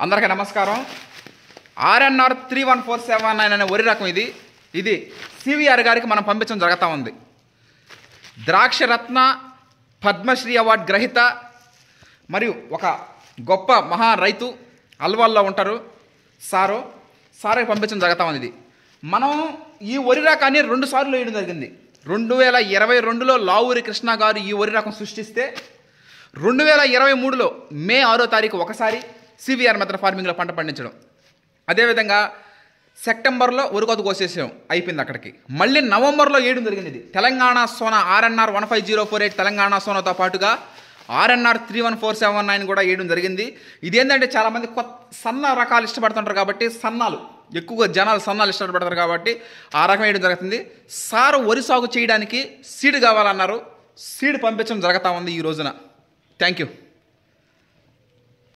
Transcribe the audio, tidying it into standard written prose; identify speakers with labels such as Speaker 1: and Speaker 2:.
Speaker 1: అందరికీ నమస్కారం. RNR 31479 అనే వరి రకం ఇది CVR గారికి మనం పంపించడం జరుగుతూ ఉంది. ద్రాక్షరత్న పద్మశ్రీ అవార్డు గ్రహీత మరియు ఒక గొప్ప మహా రైతు అల్వాల్లో ఉంటారు. సారే పంపించడం జరుగుతూ ఉంది. మనం ఈ వరి రకాన్ని 2 సార్లు వేయడం జరిగింది. 2022లో లావూరి కృష్ణ గారు ఈ వరి రకం సృష్టిస్తే 2023లో మే 6వ తారీఖు ఒకసారి CVR మెథడ్ ఫార్మింగ్లో పంట పండించడం. అదేవిధంగా సెప్టెంబర్లో వరికోత కోసేసాం, అయిపోయింది అక్కడికి. మళ్ళీ నవంబర్లో వేయడం జరిగింది. ఇది తెలంగాణ సోనా RNR 15048 తెలంగాణ సోనాతో పాటుగా RNR 31479 కూడా వేయడం జరిగింది. ఇదేంటంటే చాలామంది సన్న రకాలు ఇష్టపడుతుంటారు కాబట్టి ఎక్కువగా జనాలు సన్నాలు ఇష్టపడతారు కాబట్టి ఆ రకం వేయడం జరుగుతుంది. వరి సాగు చేయడానికి సీడ్ కావాలన్నారు. సీడ్ పంపించడం జరుగుతూ ఉంది ఈ రోజున. Thank you.